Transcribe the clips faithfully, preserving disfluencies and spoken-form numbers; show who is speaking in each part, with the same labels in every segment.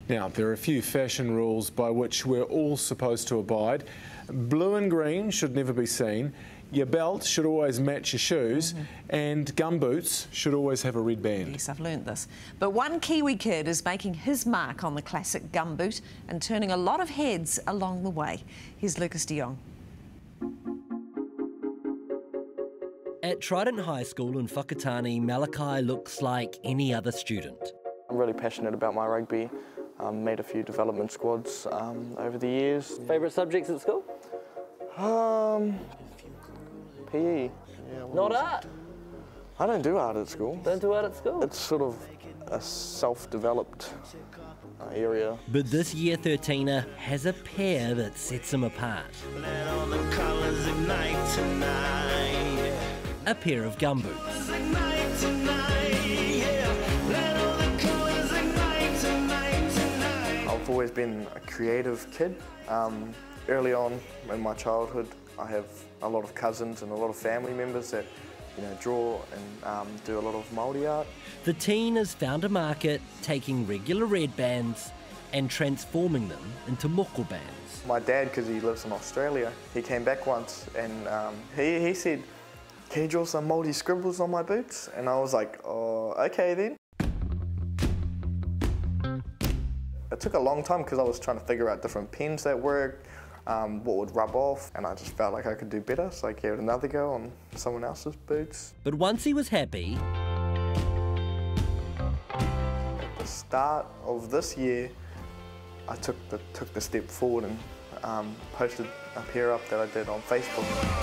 Speaker 1: Now, there are a few fashion rules by which we're all supposed to abide. Blue and green should never be seen. Your belt should always match your shoes, mm-hmm. and gumboots should always have a red band.
Speaker 2: Yes, I've learnt this. But one Kiwi kid is making his mark on the classic gumboot and turning a lot of heads along the way. Here's Lucas de Jong.
Speaker 3: At Trident High School in Whakatāne, Malachi looks like any other student.
Speaker 4: I'm really passionate about my rugby. Um, made a few development squads um, over the years.
Speaker 5: Favourite subjects at school?
Speaker 4: Um, P E. Yeah,
Speaker 5: Not art?
Speaker 4: I don't do art at school.
Speaker 5: Don't do art at school?
Speaker 4: It's sort of a self-developed uh, area.
Speaker 3: But this year thirteener has a pair that sets him apart.
Speaker 6: Let all the colours ignite tonight.
Speaker 3: A pair of gumboots.
Speaker 6: Ignite tonight, yeah. Let all the colours ignite tonight, tonight.
Speaker 4: I've always been a creative kid. Um, early on in my childhood, I have a lot of cousins and a lot of family members that, you know, draw and um, do a lot of Māori art.
Speaker 3: The teen has found a market taking regular red bands and transforming them into moko bands.
Speaker 4: My dad, because he lives in Australia, he came back once and um, he, he said, "Can you draw some Māori scribbles on my boots?" And I was like, "Oh, okay then." It took a long time because I was trying to figure out different pens that worked, um, what would rub off, and I just felt like I could do better, so I gave it another go on someone else's boots.
Speaker 3: But once he was happy...
Speaker 4: At the start of this year, I took the, took the step forward and um, posted a pair up that I did on Facebook.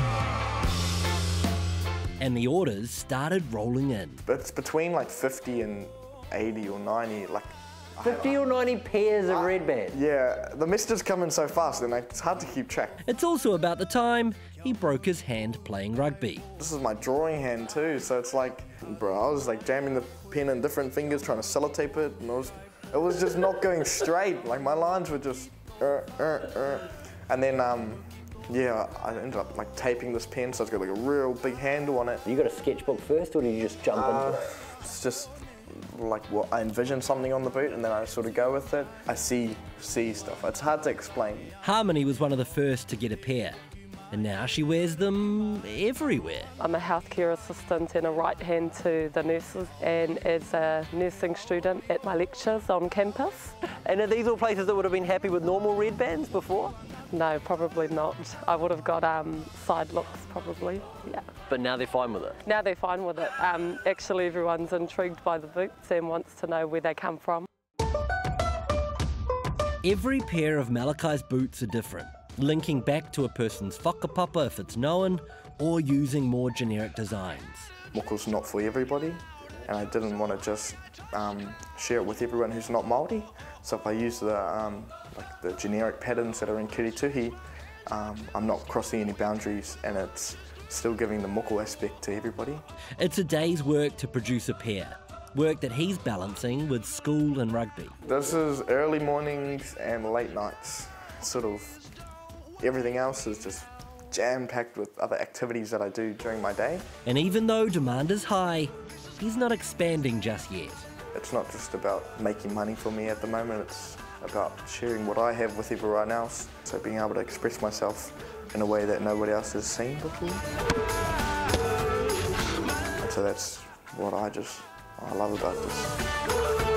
Speaker 3: And the orders started rolling in.
Speaker 4: But it's between like fifty and eighty or ninety, like...
Speaker 5: fifty or ninety pairs of
Speaker 4: I,
Speaker 5: red bands?
Speaker 4: Yeah, the messages come in so fast and it's hard to keep track.
Speaker 3: It's also about the time he broke his hand playing rugby.
Speaker 4: This is my drawing hand too, so it's like, bro, I was like jamming the pen in different fingers, trying to sellotape it, and it was, it was just not going straight. Like my lines were just, uh, uh, uh. And then, um, yeah, I ended up like taping this pen, so it's got like a real big handle on it.
Speaker 5: You got a sketchbook first, or did you just jump
Speaker 4: uh,
Speaker 5: into it?
Speaker 4: It's just like, well, I envision something on the boot and then I sort of go with it. I see, see stuff. It's hard to explain.
Speaker 3: Harmony was one of the first to get a pair, and now she wears them everywhere.
Speaker 7: I'm a healthcare assistant and a right hand to the nurses, and as a nursing student at my lectures on campus.
Speaker 5: And are these all places that would have been happy with normal red bands before?
Speaker 7: No, probably not. I would have got um, side looks probably, yeah.
Speaker 5: But now they're fine with it?
Speaker 7: Now they're fine with it. Um, actually everyone's intrigued by the boots and wants to know where they come from.
Speaker 3: Every pair of Malachi's boots are different, linking back to a person's whakapapa if it's known, or using more generic designs.
Speaker 4: Moko's not for everybody, and I didn't want to just um, share it with everyone who's not Māori. So if I use the, um, like the generic patterns that are in kirituhi, um, I'm not crossing any boundaries, and it's still giving the moko aspect to everybody.
Speaker 3: It's a day's work to produce a pair, work that he's balancing with school and rugby.
Speaker 4: This is early mornings and late nights. Sort of everything else is just jam-packed with other activities that I do during my day. And
Speaker 3: even though demand is high, he's not expanding just yet.
Speaker 4: It's not just about making money for me at the moment, it's about sharing what I have with everyone else. So being able to express myself in a way that nobody else has seen before. And so that's what I just, I love about this.